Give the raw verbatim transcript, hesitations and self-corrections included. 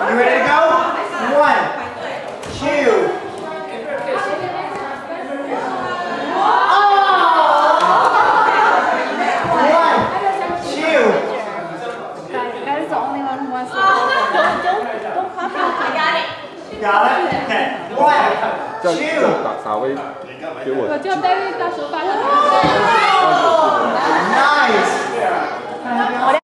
You ready to go? One, two. Oh! One, two. That is the only one who wants to go. Don't, don't, don't copy. I got it. Got it? Okay. One, two. 打打位给我。 我叫 David 到时候发上去。